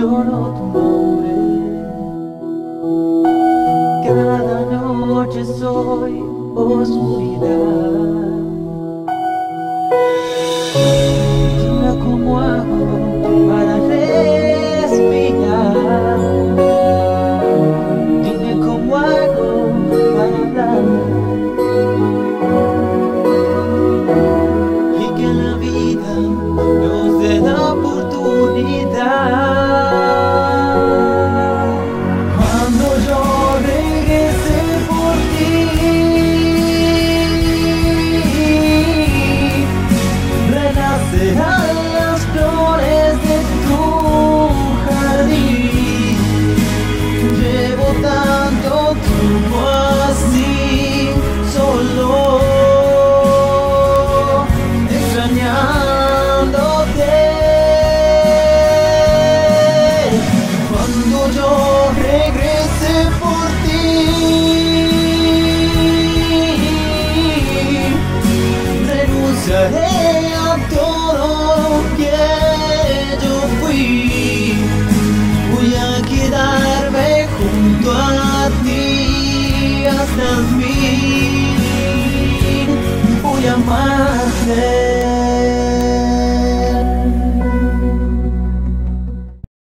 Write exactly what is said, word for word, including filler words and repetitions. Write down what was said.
lloro tu nombre. Cada noche soy oscuridad. Dime cómo hago para respirar. Dime cómo hago para hablar. Y que la vida nos dé la oportunidad. Cuando yo regrese por ti, renacerán las flores de tu jardín. Llevo tanto tiempo así, solo extrañándote. Cuando yo regrese por ti, renunciaré a todo lo que yo fui. Voy a quedarme junto a ti hasta el fin. Voy a amarte.